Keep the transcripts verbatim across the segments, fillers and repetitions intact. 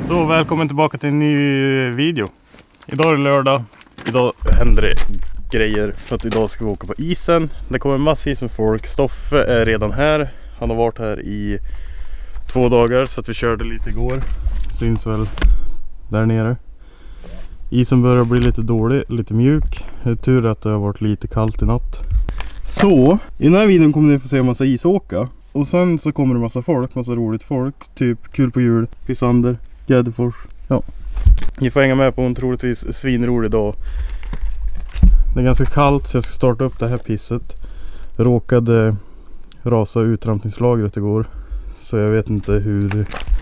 Så välkommen tillbaka till en ny video. Idag är det lördag. Idag händer det grejer för att idag ska vi åka på isen. Det kommer massvis med folk. Stoffe är redan här. Han har varit här i två dagar så att vi körde lite igår. Syns väl där nere. Isen börjar bli lite dålig, lite mjuk. Det är tur att det har varit lite kallt i natt. Så, i den här videon kommer ni få se en massa isåka. Och sen så kommer det massa folk, massa roligt folk. Typ Kul på jul, Pisander, Gäddefors. Ja. Ni får hänga med på en troligtvis svinrolig dag. Det är ganska kallt så jag ska starta upp det här pisset. Jag råkade rasa uttrampningslagret igår. Så jag vet inte hur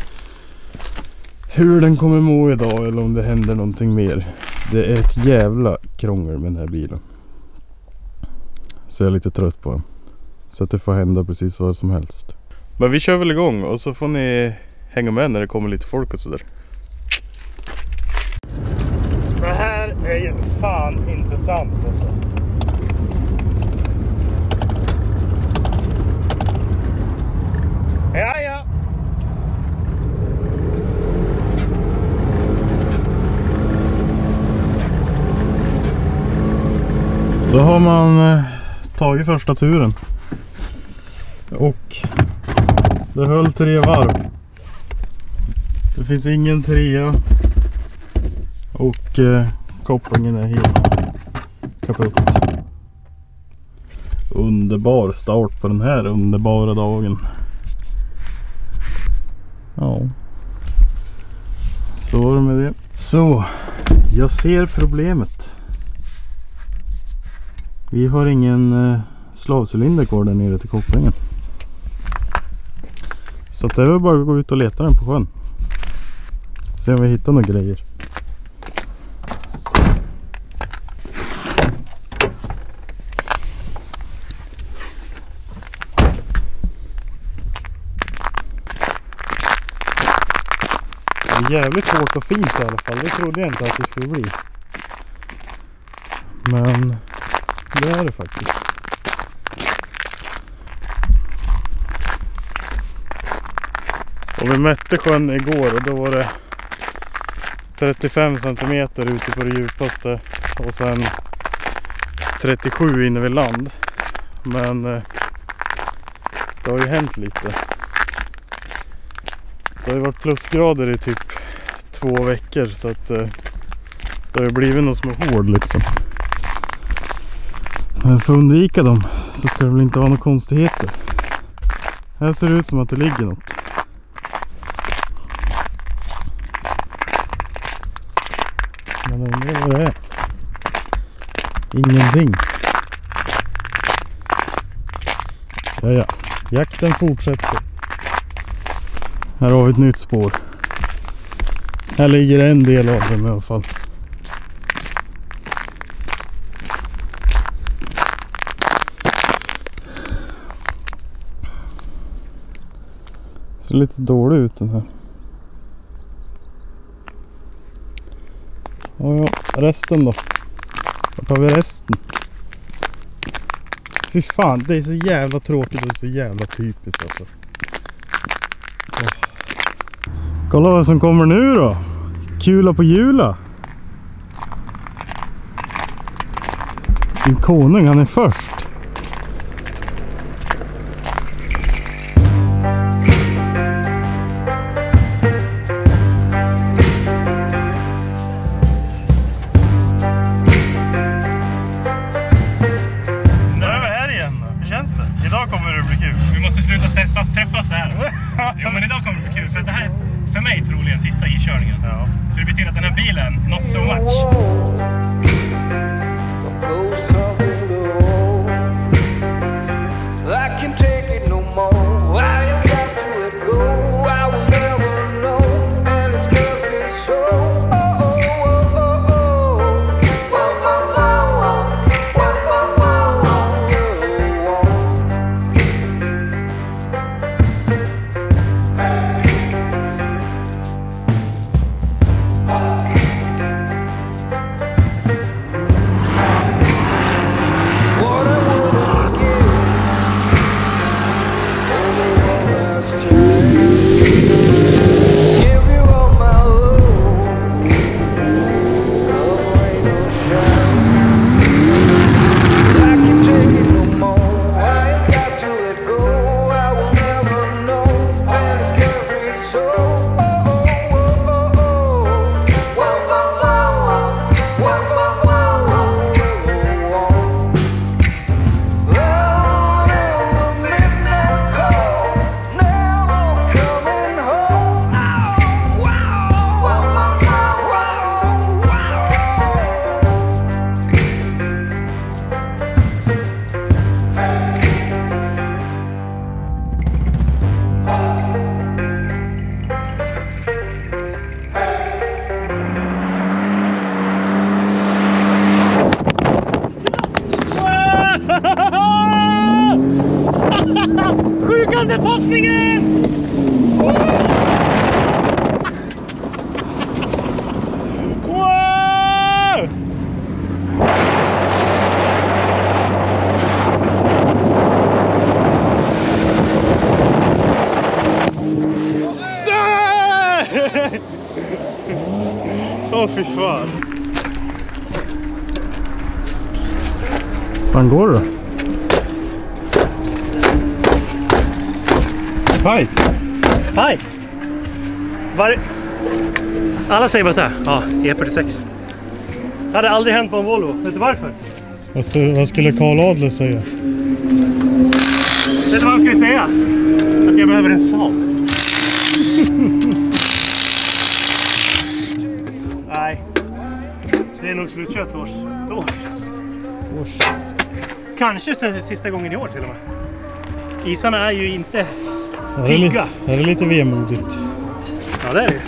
Hur den kommer må idag eller om det händer någonting mer. Det är ett jävla krångel med den här bilen. Så jag är lite trött på den. Så att det får hända precis vad som helst. Men vi kör väl igång och så får ni hänga med när det kommer lite folk och sådär. Det här är ju fan inte sant alltså. Ja, ja. Då har man eh, tagit första turen. Och det höll tre varv. Det finns ingen trea. Och eh, kopplingen är helt kaputt. Underbar start på den här underbara dagen. Ja. Så var det med det. Så, jag ser problemet. Vi har ingen eh, slavcylinder kvar där nere till kopplingen. Så det är väl bara att gå ut och leta den på sjön. Se om vi hittar några grejer. Det är jävligt hårt och fint i alla fall. Det trodde jag inte att det skulle bli. Men det är det faktiskt. Och vi mätte sjön igår och då var det trettiofem centimeter ute på det djupaste. Och sen trettiosju inne vid land. Men eh, det har ju hänt lite. Det har ju varit plusgrader i typ två veckor så att eh, det har ju blivit något som är hård liksom. Men för att undvika dem så ska det väl inte vara några konstigheter. Här ser det ut som att det ligger något. Men jag undrar vad det är. Ingenting. Ja, ja. Jakten fortsätter. Här har vi ett nytt spår. Här ligger en del av dem i alla fall. Ser lite dålig ut den här. Och ja, resten då. Vart har vi resten? Fy fan, det är så jävla tråkigt och så jävla typiskt alltså. Oh. Kolla vad som kommer nu då. Kula på jula. Din konung, han är först. Idag kommer det bli kul. Vi måste sluta träffas, träffas här. Jo, men idag kommer det bli kul. För det här är för mig troligen sista i-körningen. Ja. Så det betyder att den här bilen, not so much. Sjukaste passningen! Wow! Åh, fy fan. Fan går det? Hej! Hej! Var... Alla säger bara så här, ja, E fyrtiosex. Det hade aldrig hänt på en Volvo. Vet du varför? Vad, stod, vad skulle Karl Adler säga? Vet du vad han skulle säga? Att jag behöver en Saab. Nej. Det är nog slutkört för oss. För oss. Års. Kanske sista gången i år till och med. Isarna är ju inte Här är, li pigga. här är lite vemodigt. Ja, det är det.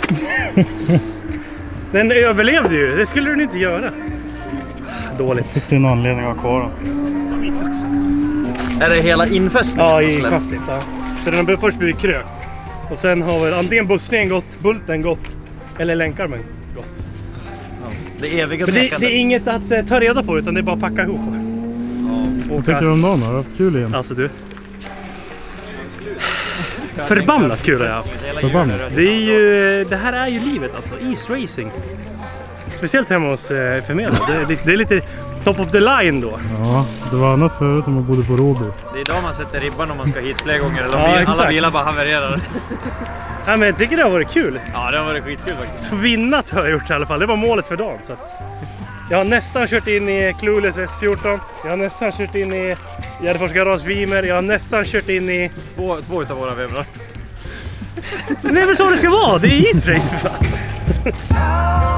Den överlevde ju. Det skulle den inte göra. Dåligt. Det är en anledning att ha kvar den. Skit också. Är det hela infästningen? Ja, i chassit. Ja. Så den har först blivit krökt. Och sen har väl antingen bussningen gått, bulten gått eller länkarmen gått. Ja, det eviga Men det, det är inget att eh, ta reda på, utan det är bara att packa ihop. Ja. Vad tycker du om dagen? Har du haft kul igen? Alltså du. Förbannat kul har jag haft. Förbannat. Det är ju, det här är ju livet alltså, East Racing. Speciellt hemma hos eh, förmedlare. Det, det är lite top of the line då. Ja, det var annat förut om man bodde på Råby. Det är idag man sätter ribban om man ska hit fler gånger. Eller om Ja, bil, exakt. alla bilar bara havererar. Ja, men jag tycker det har varit kul. Ja, det har varit skitkul faktiskt. Tvinnat har jag gjort i alla fall. Det var målet för dagen. Så att jag har nästan kört in i Clueless S fjorton. Jag har nästan kört in i Gärdefors Garage Vimer. Jag har nästan kört in i... Två, två utav våra vevrar. Det är väl så det ska vara. Det är East Race för fan.